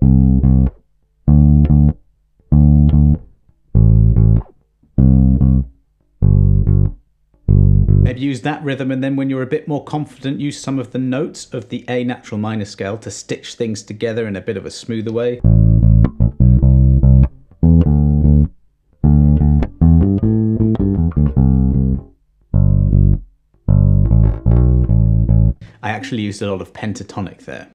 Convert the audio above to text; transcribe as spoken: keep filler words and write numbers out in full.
Maybe use that rhythm, and then when you're a bit more confident, use some of the notes of the A natural minor scale to stitch things together in a bit of a smoother way. I actually used a lot of pentatonic there.